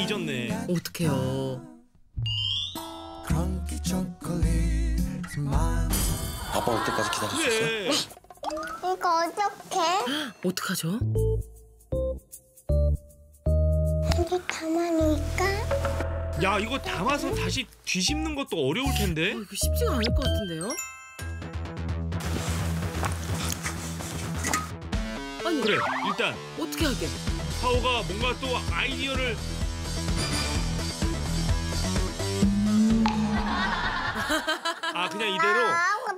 잊었네. 어떡해요. 아빠 올 때까지 기다렸었어요? 그래. 이거 어떡해? 어떡하죠? 여기 담아놓을까? 야, 이거 담아서 다시 뒤집는 것도 어려울 텐데. 이거 쉽지가 않을 것 같은데요? 아니, 그래, 일단 어떻게 하게? 하오가 뭔가 또 아이디어를. 아, 그냥 이대로. 하고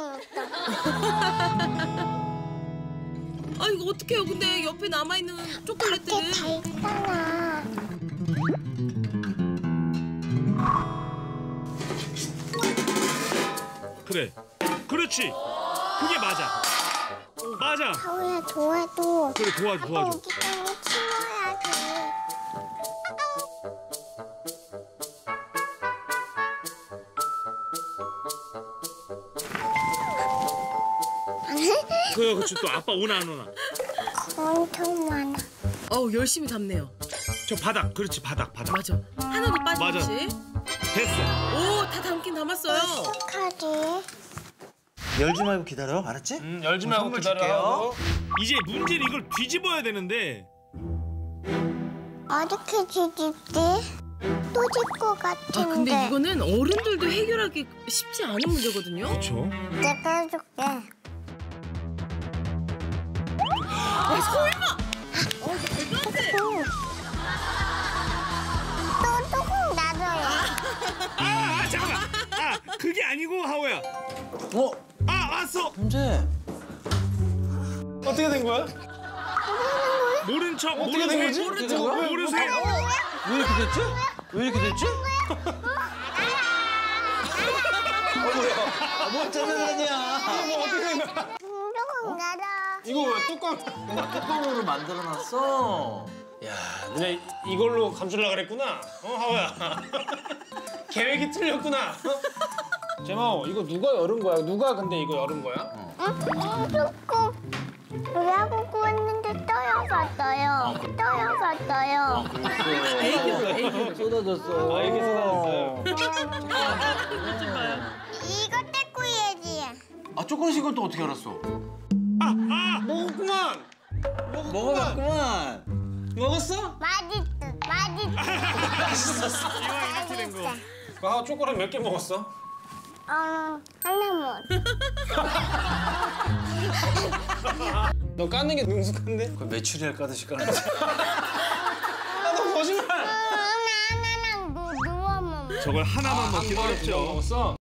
나겠다. 아, 이거 어떡해요? 근데 옆에 남아있는 초콜릿들은. 이게 다 있잖아. 그래, 그렇지. 그게 맞아. 맞아. 하우야 도와줘. 그래, 도와줘. 여기 땅에 치워야지. 그래, 그렇지. 또 아빠 오나 안 오나. 엄청 많아. 열심히 담네요. 저 바닥, 그렇지, 바닥. 맞아. 하나도 빠짐없이. 됐어. 오, 다 담긴 담았어요. 어떡하지? 열지 말고 기다려, 알았지? 열지 말고 선물 기다려. 이제 문제는 이걸 뒤집어야 되는데. 어떻게 뒤집지? 또 질 것 같은데. 아, 근데 이거는 어른들도 해결하기 쉽지 않은 문제거든요. 그렇죠. 내가 해줄게. 설마! 또 조금 놔줘요. 아, 잠깐만. 아, 그게 아니고 하오야. 아, 왔어. 현재. 어떻게 된 거야? 모른 척. 어떻게 된 거지? 모른 어떻게 척. 된 거야? 모른 척. 왜 이렇게 됐지? 왜 이렇게 됐지? 뭔 짜증나냐? 어떻게 된 거야? 조금 놔줘. 이거 왜 뚜껑? 뚜껑으로 만들어놨어. 야, 너네 이걸로 감추려고 그랬구나. 하오야. 계획이 틀렸구나. 제마오, 이거 누가 열은 거야? 누가 근데 이거 열은 거야? 조금 우야보고 했는데 떠여갔어요. 떠여갔어요. 애교. 쏟아졌어. 이게 쏟아졌어요. 이거 떼고 해야지. 아, 조금씩 건 또 어떻게 알았어? 먹었구만. 먹어봤구만. 먹었어? 맛있어. 이왕 이렇게 된 거. 아, 초콜릿 몇 개 먹었어? 하나만. 너 까는 게 능숙한데? 그 메추리알 까듯이 까는데. 너 거짓말. 하나랑 누워 먹어. 저걸 하나만 먹기 어렵죠. 먹었어?